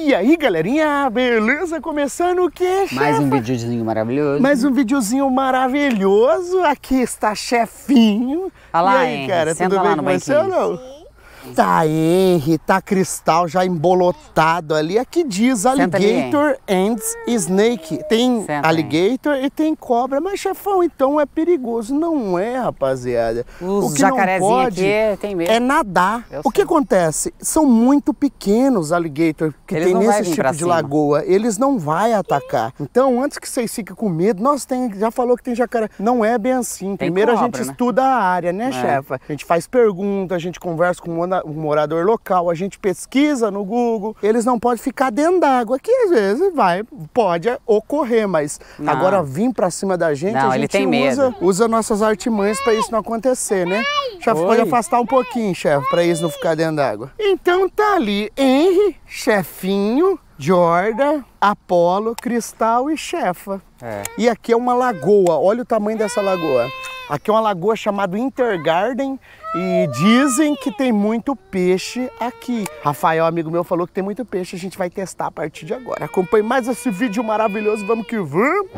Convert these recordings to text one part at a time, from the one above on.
E aí, galerinha, beleza? Começando o quê, chefe? Mais um videozinho maravilhoso. Mais um videozinho maravilhoso. Aqui está chefinho. Olha lá, e aí, Henry, cara, senta tudo lá bem no com você ou banquinho. não? Tá Henry, tá Cristal já embolotado ali. Aqui diz alligator and snake. Tem Senta, alligator e tem cobra. Mas, chefão, então é perigoso. Não é, rapaziada. Os o que não jacarezinhos pode aqui tem medo. é nadar. Eu O que sei. acontece? São muito pequenos alligator que Eles tem não vai nesse vir pra tipo de cima. lagoa. Eles não vão atacar. Então, antes que vocês fiquem com medo, já falou que tem jacaré. Não é bem assim. Tem Primeiro a cobra, gente né? estuda a área, né, chefa? A gente faz perguntas, a gente conversa com um morador local, a gente pesquisa no Google. Eles não podem ficar dentro d'água, que às vezes pode ocorrer, mas Não. agora vir pra cima da gente, Não, a ele gente tem medo. usa nossas artimanhas pra isso não acontecer, né? Chefe, Oi. pode afastar um pouquinho, chefe, pra isso não ficar dentro d'água. Então tá ali Henry, chefinho, Jordan, Apolo, Cristal e chefa. É. E aqui é uma lagoa, olha o tamanho dessa lagoa. Aqui é uma lagoa chamada Intergarden e dizem que tem muito peixe aqui. Rafael, amigo meu, falou que tem muito peixe, a gente vai testar a partir de agora. Acompanhe mais esse vídeo maravilhoso, vamos que vamos!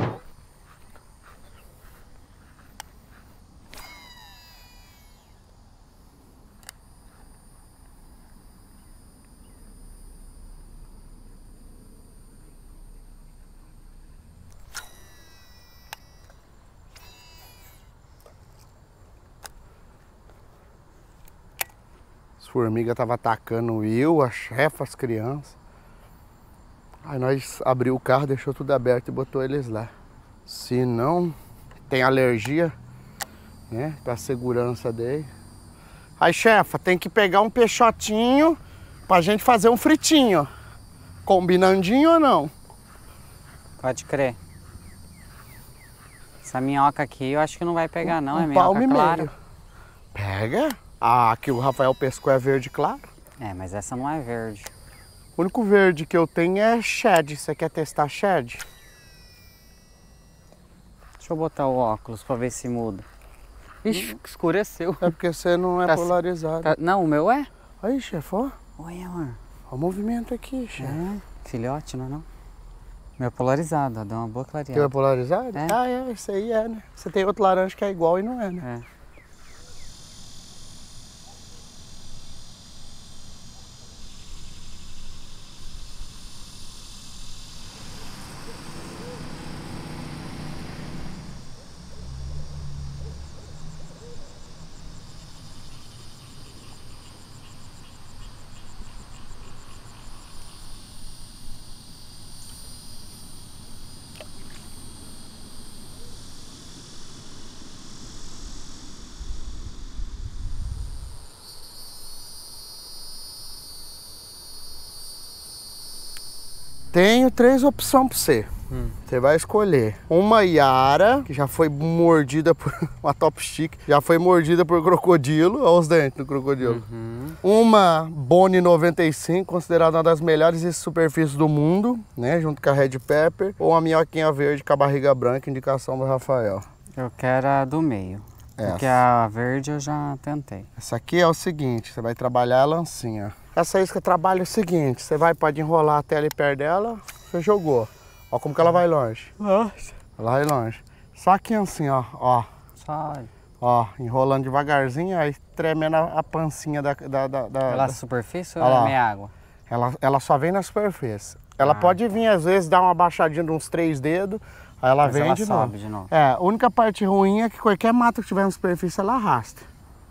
As formigas estavam atacando eu, a chefa, as crianças. Aí nós abriu o carro, deixou tudo aberto e botou eles lá. Se não tem alergia, né, pra segurança dele. Aí, chefa, tem que pegar um peixotinho pra gente fazer um fritinho. Combinandinho ou não? Pode crer. Essa minhoca aqui eu acho que não vai pegar não, é Um palmo minhoca e clara. meio. Pega. Ah, que o Rafael pescou é verde claro. É, mas essa não é verde. O único verde que eu tenho é shed. Você quer testar shed? Deixa eu botar o óculos pra ver se muda. Ixi, escureceu. É porque você não é Tá- polarizado. Não, o meu é? Aí, chefe, ó. Olha, amor. Ó o movimento aqui, chefe. É, filhote, não é não? Meu é polarizado, ó, dá uma boa Teu é clareada. polarizado? É. Ah, é, isso aí é, né? Você tem outro laranja que é igual e não é, né? É. Tenho 3 opções pra você. Você vai escolher uma Yara, que já foi mordida por uma top stick, já foi mordida por crocodilo, olha os dentes do crocodilo. Uma Boni 95, considerada uma das melhores superfícies do mundo, né, junto com a Red Pepper, ou uma minhoquinha verde com a barriga branca, indicação do Rafael. Eu quero a do meio. Essa. Porque a verde eu já tentei. Essa aqui é o seguinte, você vai trabalhar a lancinha. Essa isca trabalha o seguinte, você pode enrolar até ali perto dela, você jogou. Ó como que ela vai longe. Nossa. Ela vai longe. Só aqui assim, ó, ó. Só Ó, enrolando devagarzinho, aí tremendo a pancinha da... pela superfície ou Olha lá. é minha água? Ela só vem na superfície. Ela Ah, pode vir, às vezes, dar uma baixadinha de uns 3 dedos, aí ela Mas vem ela de sobe novo. de novo. É, a única parte ruim é que qualquer mato que tiver na superfície, ela arrasta.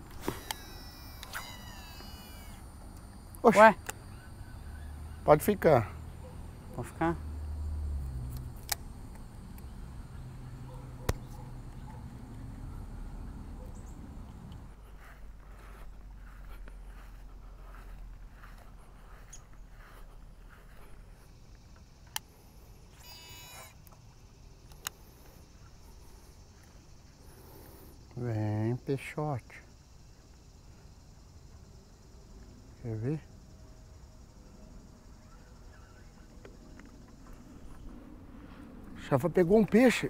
Oxe, Ué, pode ficar. vou ficar? Vem, peixote. Quer ver? Chafa pegou um peixe.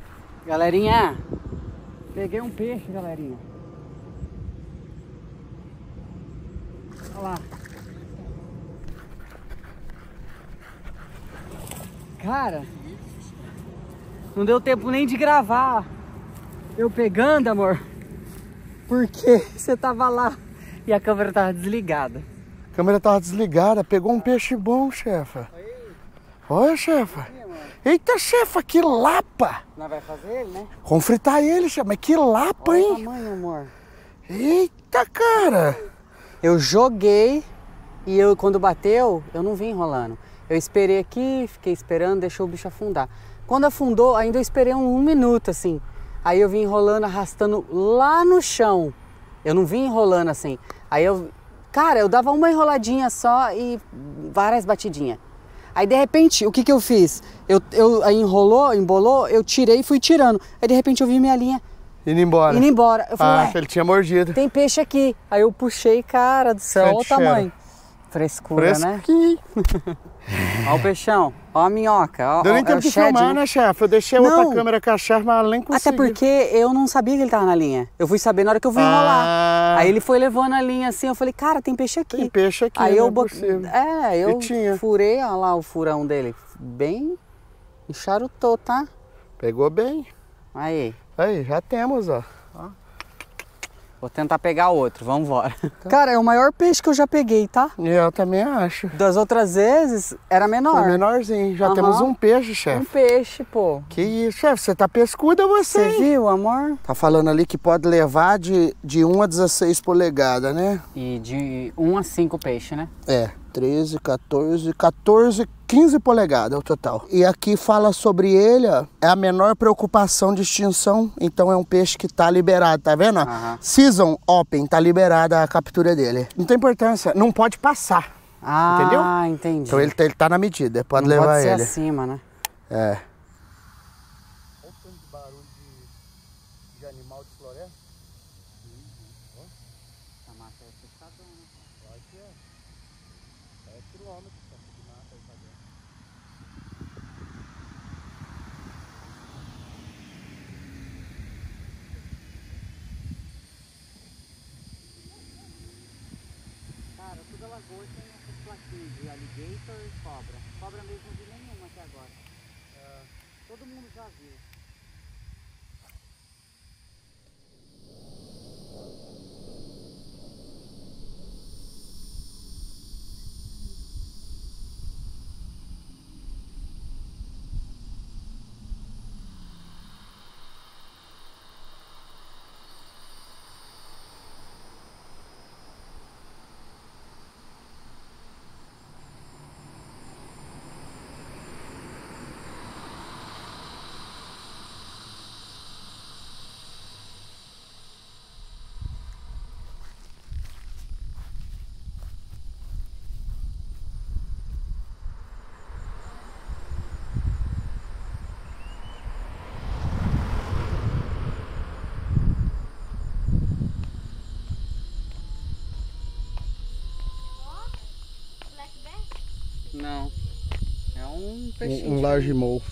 Galerinha, peguei um peixe, galerinha. Olha lá. Cara, não deu tempo nem de gravar eu pegando, amor, porque você tava lá e a câmera tava desligada. A câmera tava desligada, pegou um peixe bom, chefa. Olha, chefa. Eita, chefa, que lapa! Nós vai fazer ele, né? Vamos fritar ele, chefa, mas que lapa, Olha hein? o tamanho, amor. Eita, cara! Eu joguei e quando bateu, eu não vim enrolando. Eu esperei aqui, fiquei esperando, deixou o bicho afundar. Quando afundou, ainda eu esperei um minuto, assim. Aí eu vim enrolando, arrastando lá no chão. Eu não vim enrolando assim. Aí cara, eu dava uma enroladinha só e várias batidinhas. Aí de repente, o que eu fiz? Aí embolou, eu tirei e fui tirando. Aí de repente eu vi minha linha indo embora. Eu falei, ele tinha mordido. Tem peixe aqui. Aí eu puxei, cara do céu, olha o tamanho. Frescura, né? Ó o peixão, ó a minhoca. Deu nem tempo de filmar, né, chefe? Eu deixei outra câmera com a chefe, mas ela nem conseguiu. Até porque eu não sabia que ele tava na linha. Eu fui saber na hora que eu fui enrolar. Aí ele foi levando a linha assim, eu falei, cara, tem peixe aqui. Tem peixe aqui, aí não eu é possível. eu furei, ó lá o furão dele. Bem encharutou, tá? Pegou bem. Aí, já temos, ó. vou tentar pegar outro, vamos embora. Cara, é o maior peixe que eu já peguei, tá? Eu também acho. Das outras vezes, era menor. Foi menorzinho. Já temos um peixe, chefe. Um peixe, pô. Que isso, chefe? Você tá pescuda, você, Você viu, amor? Tá falando ali que pode levar de 1 a 16 polegadas, né? E de 1 a 5 peixes, né? 13, 14, 15 polegadas é o total. E aqui fala sobre ele, ó, é a menor preocupação de extinção, então é um peixe que tá liberado, tá vendo? Season Open, tá liberada a captura dele. Não tem importância, não pode passar, entendeu? Ah, entendi. Então ele tá na medida, pode não levar pode ser ele. acima, né? Olha o tanto de barulho de animal de floresta. A mata é assustadora, né? Pode ser. 10 quilômetros de mata aí pra dentro. Cara, toda lagoa tem essas plaquinhas de alligator e cobra. Cobra mesmo não vi nenhuma até agora. Todo mundo já viu. Não. É um peixinho. Um largemouth.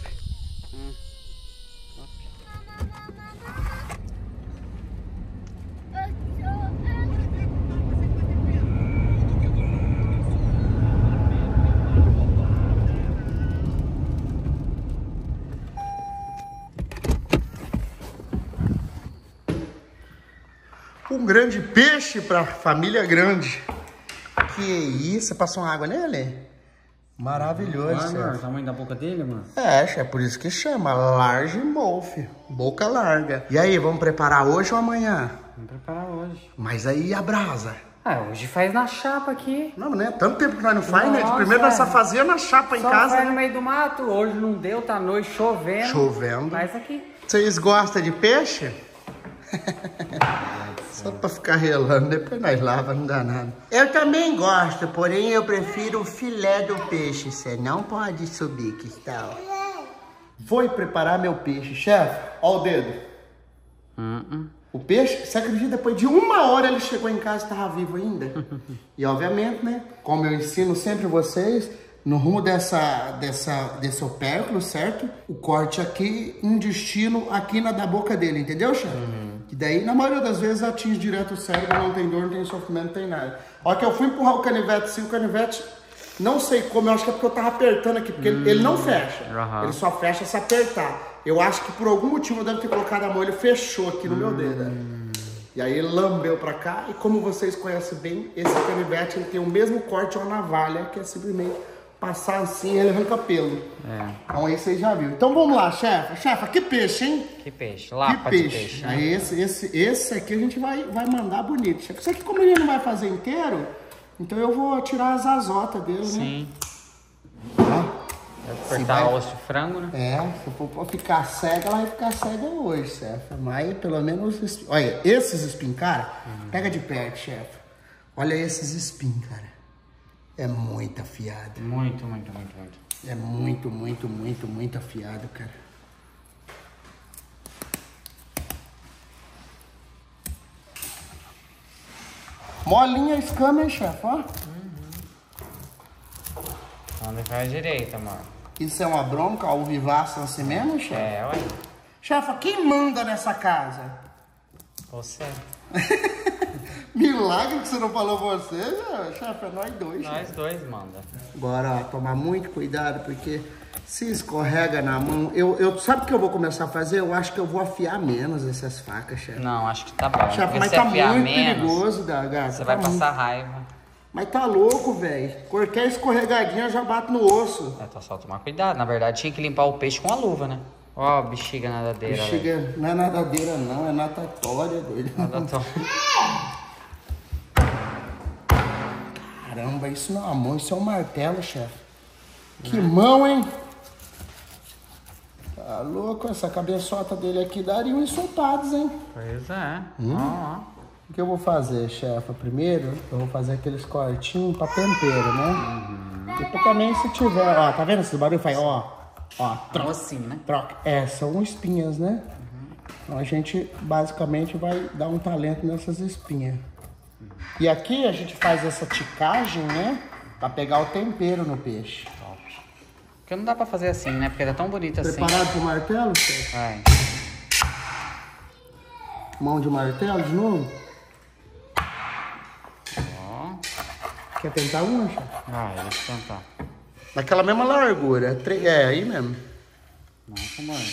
Um grande peixe para família grande. Que isso? Você passou uma água nele? Maravilhoso. Olha o tamanho da boca dele, mano. É por isso que chama largemouth, boca larga. E aí, vamos preparar hoje ou amanhã? Vamos preparar hoje. Mas aí a brasa? Hoje faz na chapa aqui. Não, né? Tanto tempo que nós não faz, né? Nossa, Primeiro nós só fazia na chapa em casa. Só no meio do mato. Hoje não deu, tá à noite chovendo. Chovendo. Faz aqui. Vocês gostam de peixe? Só pra ficar relando, depois nós lava, não dá nada. Eu também gosto, porém eu prefiro o filé do peixe. Você não pode subir, que tal? Vou preparar meu peixe, chefe. Ó o dedo. O peixe, você acredita? Depois de 1 hora ele chegou em casa e estava vivo ainda. E obviamente, né? Como eu ensino sempre vocês, no rumo desse opérculo, certo? O corte aqui, um destino aqui na da boca dele, entendeu, chefe? E daí, na maioria das vezes, atinge direto o cérebro, não tem dor, não tem sofrimento, não tem nada. A hora que eu fui empurrar o canivete, assim, o canivete, não sei como, eu acho que é porque eu tava apertando aqui, porque ele não fecha. Ele só fecha se apertar. Eu acho que por algum motivo eu devo ter colocado a mão, ele fechou aqui no meu dedo. E aí ele lambeu pra cá, e como vocês conhecem bem, esse canivete ele tem o mesmo corte de uma navalha, que é simplesmente passar assim e ele arranca pelo. Então aí vocês já viram. Então vamos lá, chefa. Chefa, que peixe, hein? Que peixe, lapa de peixe. Né? Aí esse aqui a gente vai mandar bonito, chefa. Isso aqui como ele não vai fazer inteiro, então eu vou tirar as azotas dele, Sim. né? Cortar osso de frango, né? Se for ficar cega, ela vai ficar cega hoje, chefe. Mas pelo menos... Olha, esses espinhos, cara, pega de perto, chefe. Olha esses espinhos, cara. É muito afiado. Muito. É muito afiado, cara. Molinha a escama, hein, chefe, ó. Vamos deixar a direita, mano. Isso é uma bronca, ao vivaço assim mesmo, chefe? Ué. Chefa, quem manda nessa casa? Você. Milagre que você não falou você, né? Chefe, é nós dois. Nós dois manda. Agora, ó, tomar muito cuidado, porque se escorrega na mão... Sabe o que eu vou começar a fazer? Eu acho que eu vou afiar menos essas facas, chefe. Não, acho que tá bom. Chefe, mas tá muito perigoso, gata. Você vai passar raiva. Mas tá louco, velho. Qualquer escorregadinha já bate no osso. É só tomar cuidado. Na verdade, tinha que limpar o peixe com a luva, né? Ó, bexiga nadadeira. Bexiga véio. não é nadadeira, não. É natatória, doido. Caramba, isso não é uma mão, isso é um martelo, chefe. Que mão, hein? Tá louco, essa cabeçota dele aqui daria uns soltados, hein? Pois é. O que eu vou fazer, chefa? Primeiro, eu vou fazer aqueles cortinhos pra tempero, né? Depois também se tiver, ó, tá vendo esse barulho? Faz, ó, troca. Assim, né? Troca. São espinhas, né? Então a gente basicamente vai dar um talento nessas espinhas. E aqui a gente faz essa ticagem, né? Pra pegar o tempero no peixe. Top. Porque não dá pra fazer assim, né? Porque é tão bonito assim. Preparado pro martelo, chefe? Vai. Mão de martelo de novo? Quer tentar uma, chefe? Deixa eu tentar. Daquela mesma largura. É aí mesmo. Nossa, mano.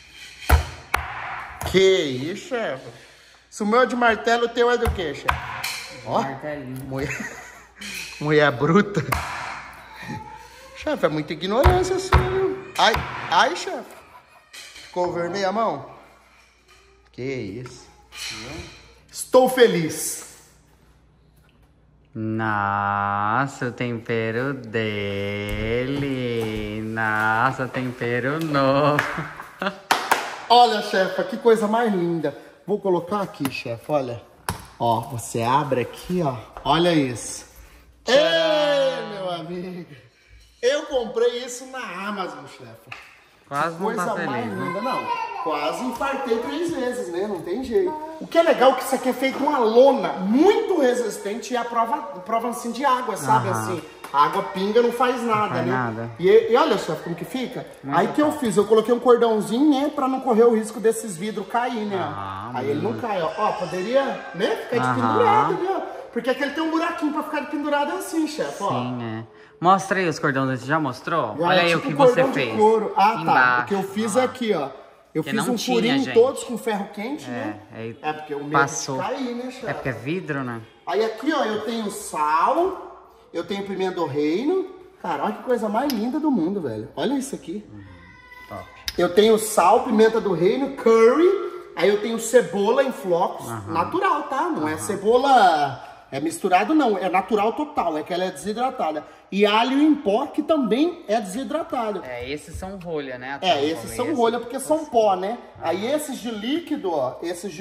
Que isso, chefe? Se o meu é de martelo, o teu é do quê, chefe? Ó, mulher bruta. Chefe, é muita ignorância assim, viu? Ai, chefe. Ficou vermelha a mão? Que isso. Estou feliz. Nossa, o tempero dele. Nossa, tempero novo. Olha, chefe, que coisa mais linda. Vou colocar aqui, chefe, olha. Ó, você abre aqui, ó. Olha isso. Ei, meu amigo. Eu comprei isso na Amazon, chefe. Quase não coisa tá feliz, mais né? linda, não. Quase infartei 3 vezes, né? Não tem jeito. O que é legal é que isso aqui é feito uma lona muito resistente e a prova assim de água, sabe? Assim, a água pinga, não faz nada, não faz né? Nada. E olha só como que fica. Aí que eu fiz, eu coloquei um cordãozinho, né? Pra não correr o risco desses vidros cair, né? Aí ele não cai, ó. Ó, poderia, né? Ficar de pendurado, né? Porque aqui ele tem um buraquinho pra ficar de pendurado assim, chefe, ó. Sim, é. Mostra aí os cordões, você já mostrou? Já Olha aí tipo o que cordão você de fez. couro. Ah, tá. Embaixo, O que eu fiz é aqui, ó. Eu Porque fiz não um tinha, furinho gente. todos com ferro quente, né? É porque o medo passou. de cair, né, chefe? É porque é vidro, né? Aí aqui, ó, eu tenho sal, eu tenho pimenta do reino. Cara, olha que coisa mais linda do mundo, velho. Olha isso aqui. Top. Eu tenho sal, pimenta do reino, curry. Aí eu tenho cebola em flocos, natural, tá? Não é cebola misturado, não. É natural total, é que ela é desidratada. E alho em pó, que também é desidratado. Esses são rolha, né? Esses são rolha porque são pó, né? Aí esses de líquido, ó,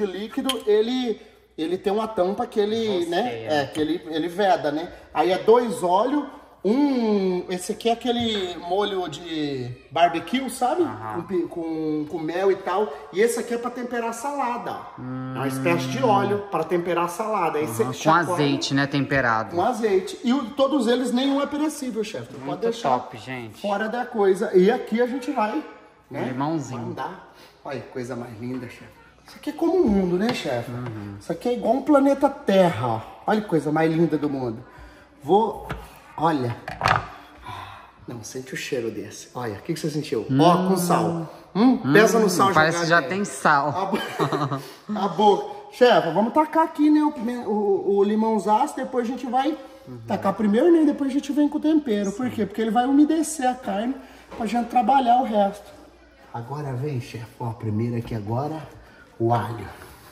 ele tem uma tampa que ele, né? Que ele veda, né? Aí é 2 óleos, esse aqui é aquele molho de barbecue, sabe? Com mel e tal. E esse aqui é pra temperar salada, ó. É uma espécie de óleo pra temperar salada. Aí você Com azeite, né? Temperado. Com azeite. E todos eles, nenhum é perecível, chefe. Pode Muito deixar top, gente. fora da coisa. E aqui a gente vai, né? Limãozinho. Mandar. Olha que coisa mais linda, chefe. Isso aqui é como o mundo, né, chefe? Isso aqui é igual um planeta Terra, ó. Olha que coisa mais linda do mundo. Olha. Não, sente o cheiro desse. Olha, o que você sentiu? Ó, com sal. Pesa no sal. Parece que já tem sal. A boca. Chefe, vamos tacar aqui, né, o limãozaço, depois a gente vai tacar primeiro, né, depois a gente vem com o tempero. Por quê? Porque ele vai umedecer a carne pra gente trabalhar o resto. Agora vem, chefe, ó, primeiro aqui agora, o alho.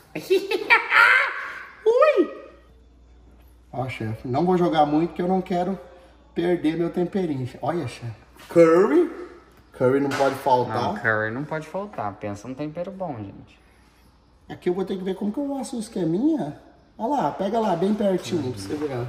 Ui! Ó, chefe, não vou jogar muito porque eu não quero perder meu temperinho. Olha, chefe. Curry. Curry não pode faltar. Não, curry não pode faltar. Pensa num tempero bom, gente. Aqui eu vou ter que ver como que eu faço o esqueminha. Olha lá, pega lá, bem pertinho pra você ver.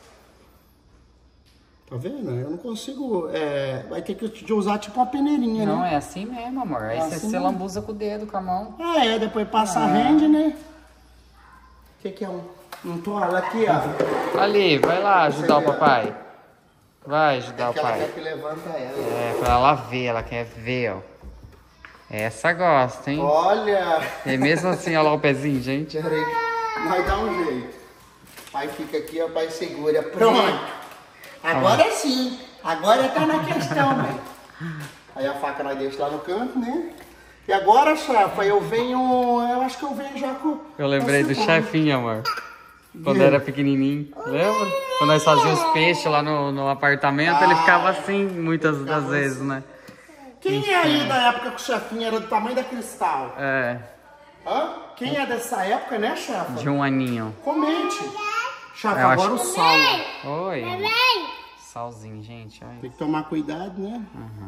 Tá vendo? Eu não consigo... vai ter que usar tipo uma peneirinha, não, né? Não, é assim mesmo, amor. Aí você lambuza com o dedo, com a mão. Depois passa a rende, né? O que é um toalha aqui, ó. Ali, vai lá ajudar o papai. Vai ajudar o pai. Ela quer que levanta ela. Pra ela ver, ela quer ver, ó. Essa gosta, hein? Olha! E mesmo assim, olha lá o pezinho, gente. Peraí, vai dar um jeito. Pai fica aqui, ó, pai segura. Pronto! Agora sim! Agora tá na questão, velho. Aí a faca nós deixamos lá no canto, né? E agora, chefe, eu acho que eu venho já com... Eu lembrei do chefinho, amor. Quando era pequenininho, lembra? Quando nós fazíamos os peixes lá no apartamento, ele ficava assim muitas das vezes, né? Quem é aí da época que o chefinho era do tamanho da Cristal? Quem é dessa época, né, chefe? De um aninho. Comente. Chefe, agora o sal. Oi. Salzinho, gente. Olha. Tem que tomar cuidado, né?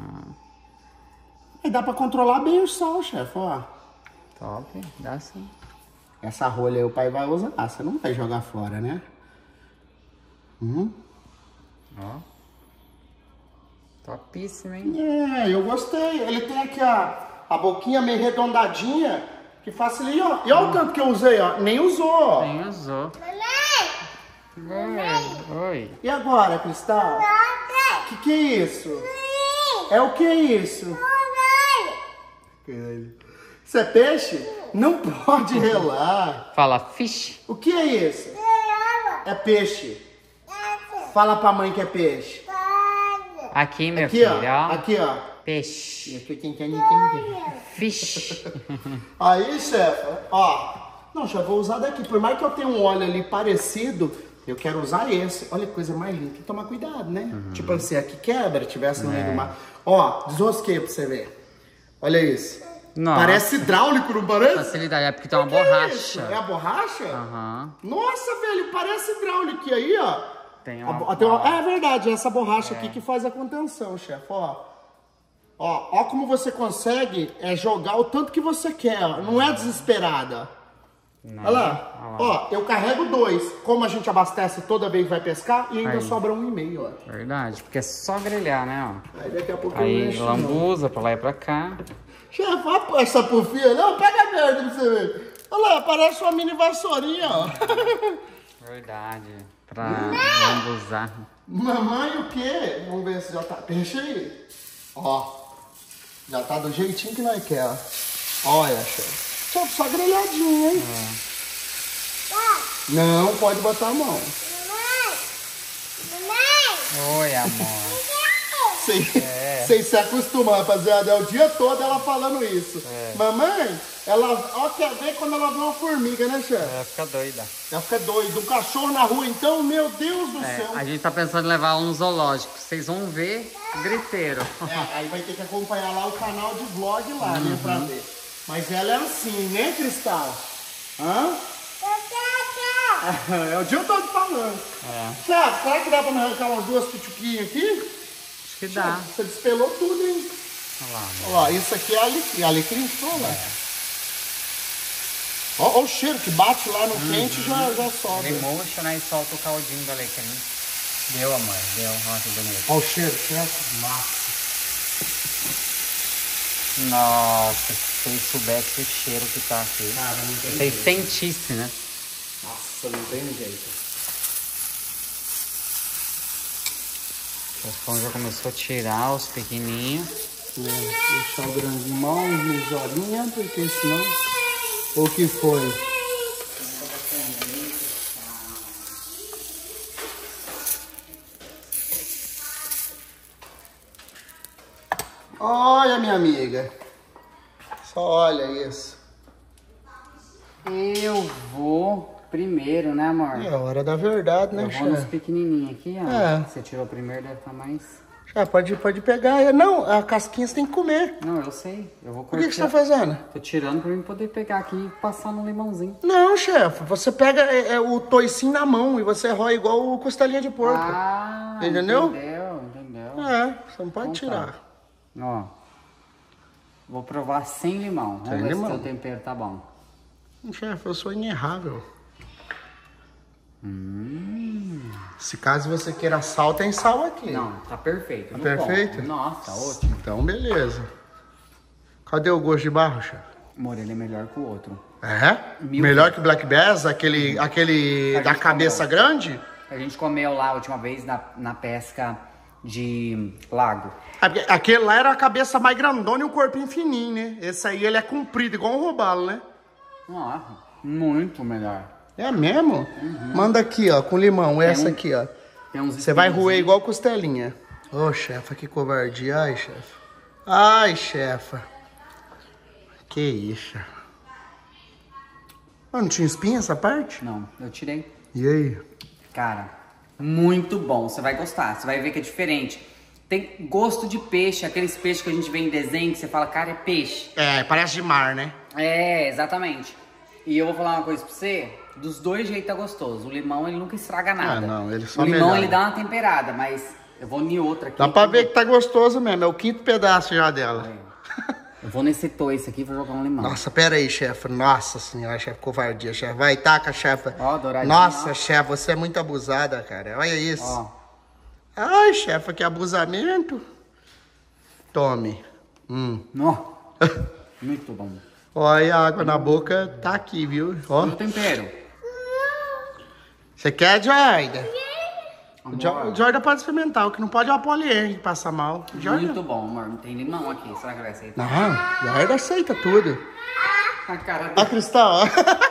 Aí dá pra controlar bem o sal, chefe, ó. Top, dá sim. Essa rolha aí o pai vai usar. Você não vai jogar fora, né? Ó. Topíssimo, hein? Eu gostei. Ele tem aqui a boquinha meio redondadinha, que facilita. Ó. E olha o tanto que eu usei, ó. Nem usou, ó. Nem usou. Oi. E agora, Cristal? Que é isso? É o que é isso? Isso é peixe? Não pode relar. Fala fish. O que é isso? É peixe. Fala pra mãe que é peixe. Aqui, meu filho, ó. Aqui, ó. Peixe. Fish. Aí, chefe, ó. Não, já vou usar daqui. Por mais que eu tenha um óleo ali parecido, eu quero usar esse. Olha que coisa mais linda. Tem que tomar cuidado, né? Tipo assim, aqui quebra, tivesse no meio do mar. Ó, desrosquei pra você ver. Olha isso. Nossa. Parece hidráulico, não parece? Facilidade, é porque tem uma borracha. É a borracha? Nossa, velho, parece hidráulico. E aí, ó. Tem uma... É verdade, essa borracha aqui que faz a contenção, chefe, ó. Ó como você consegue jogar o tanto que você quer, ó. Não é desesperada. Olha lá. Ó, eu carrego 2. Como a gente abastece toda vez que vai pescar, e ainda sobra 1,5, ó. Verdade, porque é só grelhar, né, ó. Aí daqui a pouco eu lambuza pra lá e pra cá. Chefe, olha essa pufinha. Não, pega a merda pra você ver. Olha lá, parece uma mini vassourinha, ó. Verdade. Pra lambuzar. Mamãe, o quê? Vamos ver se já tá. Peixe aí. Ó. Já tá do jeitinho que nós quer, ó. Olha, chefe. Chefe, só grelhadinho, hein? Não, pode botar a mão. Oi, amor. Vocês se acostumam, rapaziada. É o dia todo ela falando isso. Mamãe, ela quer ver quando ela vê uma formiga, né, chefe? Ela fica doida. Ela fica doida. Um cachorro na rua, então, meu Deus do céu. A gente tá pensando em levar um zoológico. Vocês vão ver griteiro. Aí vai ter que acompanhar lá o canal de vlog lá, né, pra ver. Mas ela é assim, né, Cristal? É o dia todo falando. Chefe, será que dá pra me arrancar umas 2 pituquinhas aqui? Acho que dá. Você despelou tudo, hein? Olha lá, isso aqui é alecrim. Alecrim, fala. Olha o cheiro que bate lá no quente e já sobe. Ele murcha, né, e solta o caldinho do alecrim. Deu, amor, deu. Olha que bonito. Olha o cheiro, chefe. Massa. Nossa, se vocês soubessem o cheiro que tá aqui. Cara, não tem vocês jeito. sentissem, né? Nossa, não tem jeito. O pão já começou a tirar os pequenininhos. Deixar o grandinho mal, meia horinha, porque senão O que foi? Olha, minha amiga. Só olha isso. Eu vou primeiro, né, amor? É hora da verdade, né, Eu vou nos chefe? pequenininhos aqui, ó. É. Você tirou primeiro, deve estar mais... Já pode pegar. Não, a casquinha você tem que comer. Não, eu sei. Eu vou O cortar. que você tá fazendo? Tô tirando pra mim poder pegar aqui e passar no limãozinho. Não, chefe. Você pega o toicinho na mão e você rói igual o costelinha de porco. Ah, entendeu? Entendeu. É, você não pode Então tá. tirar. Ó. Vou provar sem limão. Vamos Sem ver limão. se o tempero tá bom. Chefe, eu sou inerrável. Se caso você queira sal, tem sal aqui. Não, tá perfeito. Tá no perfeito? ponto. Nossa, ótimo. Então, beleza. Cadê o gosto de barro, chefe? Amor, ele é melhor que o outro. É? Mil Melhor que o Black Bass, aquele da gente cabeça comeu. grande? A gente comeu lá a última vez na pesca de lago. Aquele lá era a cabeça mais grandona e o corpinho fininho, né? Esse aí ele é comprido, igual um robalo, né? Nossa, muito melhor. É mesmo? Manda aqui, ó, com limão. Essa aqui, ó. Tem uns Você vai espinhos roer aí. igual costelinha. Ô, chefa, que covardia. Ai, chefa. Ai, chefa. Que isso. Não tinha espinha essa parte? Não, eu tirei. E aí? Cara, muito bom. Você vai gostar. Você vai ver que é diferente. Tem gosto de peixe, aqueles peixes que a gente vê em desenho, que você fala, cara, é peixe. É, parece de mar, né? É, exatamente. E eu vou falar uma coisa pra você, dos dois jeitos tá gostoso. O limão, ele nunca estraga nada. não, ele só O limão, melhora. ele dá uma temperada, mas eu vou em outra aqui. Dá pra ver que tá gostoso mesmo. É o quinto pedaço já dela. Eu vou nesse toice aqui e vou jogar um limão. Nossa, pera aí, chefe. Nossa senhora, chefe, covardia, chefe. Vai, taca, chefe. Ó, douradinho, Nossa, ó. chefe, você é muito abusada, cara. Olha isso. Ó, Ai, chefe, que abusamento. Tome. nó. Muito bom. Olha, a água na boca tá aqui, viu? Ó. E o tempero? Você quer, Jorda? Amor, O Jorda pode experimentar. O que não pode é o polier que passa mal. Jorda. muito bom, amor. Não tem limão aqui. Será que vai aceitar? Não, Jorda aceita tudo. A cara Ó, dele. Cristal, ó.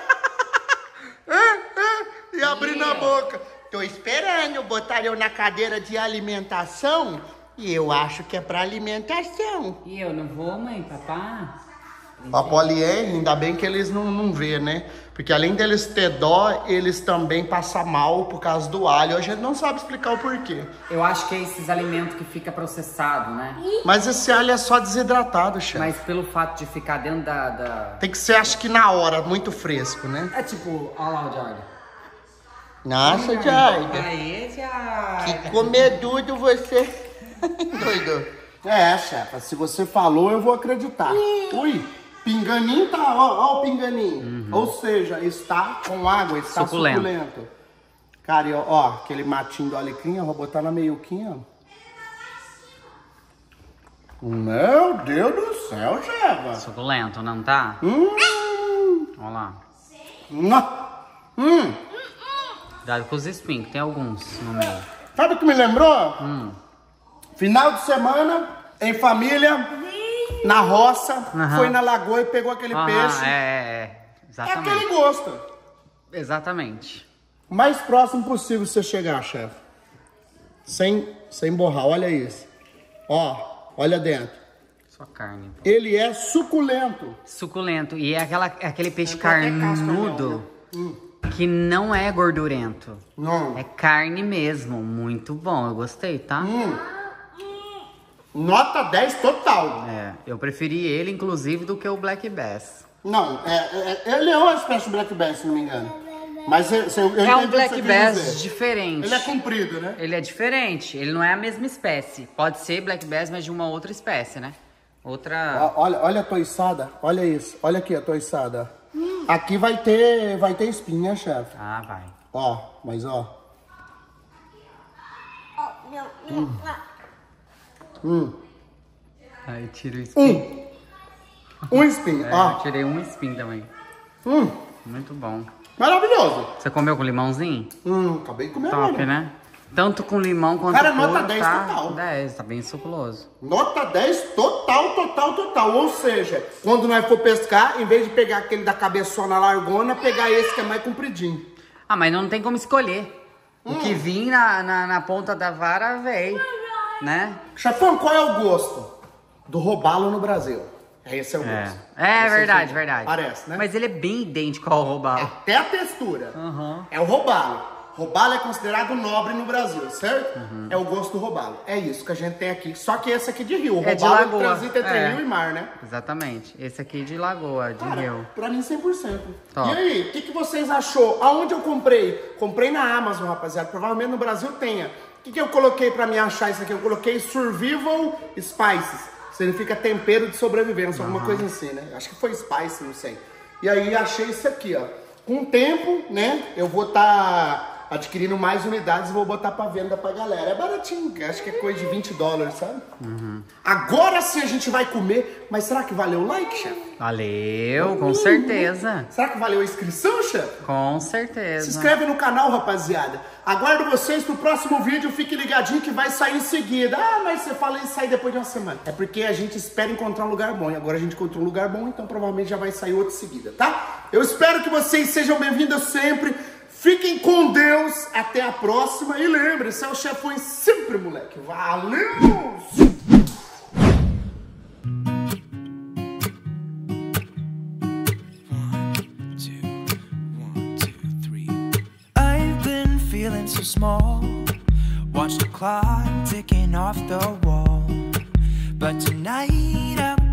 E abrindo a boca. Tô esperando botar eu na cadeira de alimentação e eu acho que é pra alimentação. E eu não vou, mãe, papá? A polier, ainda bem que eles não vê, né? Porque além deles ter dó, eles também passam mal por causa do alho. A gente não sabe explicar o porquê. Eu acho que é esses alimentos que fica processado, né? Mas esse alho é só desidratado, chefe. Mas pelo fato de ficar dentro da... Tem que ser, acho que na hora, muito fresco, né? É tipo, olha lá o Jordan. Nossa, Jorda. Aê, Jordan. Que comedudo você. Doido. É, chefa, se você falou, eu vou acreditar. Ui, pinganinho tá, ó o pinganinho. Ou seja, está com água, está Suculento. suculento. Cara, e ó, aquele matinho do alecrim, eu vou botar na meiuquinha, ó. Meu Deus do céu, chefa. Suculento, não tá? Olha lá. Cuidado com os espinhos, tem alguns no meio. Sabe o que me lembrou? Final de semana, em família, na roça, foi na lagoa e pegou aquele peixe. É. É Exatamente. aquele gosto. Exatamente. O mais próximo possível você chegar, chefe. Sem borrar, olha isso. Ó, olha dentro. Só carne. Pô. Ele é suculento. Suculento. E é aquele peixe Tem até casca carnudo que não é gordurento. Não. É carne mesmo. Muito bom. Eu gostei, tá? Nota 10 total. É, eu preferi ele, inclusive, do que o Black Bass. Não, ele é uma espécie de Black Bass, se não me engano. Mas eu É entendi um o que Black você quis Bass dizer. diferente. Ele é comprido, né? Ele é diferente. Ele não é a mesma espécie. Pode ser Black Bass, mas de uma outra espécie, né? Outra... Olha a toiçada. Olha isso. Olha aqui a toiçada. Aqui vai ter espinha, chefe. Ah, vai. Ó, mas ó. Aí tira o espinho. Um espinho, É, ó. eu tirei um espinho também. Muito bom. Maravilhoso. Você comeu com limãozinho? Acabei de comer Top, ele. né? Tanto com limão quanto Cara, com nota 10 tá total. 10, tá bem suculoso. Nota 10 total. Ou seja, quando nós for pescar, em vez de pegar aquele da cabeçona largona, pegar esse que é mais compridinho. Ah, mas não tem como escolher. O que vir na ponta da vara, véi, né? Chefão, qual é o gosto do robalo no Brasil? Esse é o gosto. É verdade, verdade. Parece, né? Mas ele é bem idêntico ao robalo. Até a textura. É o robalo. Robalo é considerado nobre no Brasil, certo? É o gosto do robalo. É isso que a gente tem aqui. Só que esse aqui de rio. O É de robalo lagoa. transita entre rio e mar, né? Exatamente. Esse aqui de lagoa, de Cara, rio. pra mim 100%. Top. E aí, o que vocês achou? Aonde eu comprei? Comprei na Amazon, rapaziada. Provavelmente no Brasil tenha. O que eu coloquei pra me achar isso aqui? Eu coloquei Survival Spices. Significa tempero de sobrevivência, alguma coisa assim, né? Acho que foi Spice, não sei. E aí achei isso aqui, ó. Com o tempo, né, eu vou estar adquirindo mais unidades e vou botar pra venda pra galera. É baratinho, acho que é coisa de $20, sabe? Agora sim a gente vai comer, mas será que valeu o like, chefe? Valeu, com certeza. Será que valeu a inscrição, chefe? Com certeza. Se inscreve no canal, rapaziada. Aguardo vocês pro próximo vídeo. Fique ligadinho que vai sair em seguida. Ah, mas você fala em sair depois de uma semana. É porque a gente espera encontrar um lugar bom. E agora a gente encontrou um lugar bom, então provavelmente já vai sair outro em seguida, tá? Eu espero que vocês sejam bem-vindos sempre. Fiquem com Deus. Até a próxima. E lembre-se, é o Chefões sempre, moleque. Valeu! Feeling so small, watch the clock ticking off the wall, but tonight I'm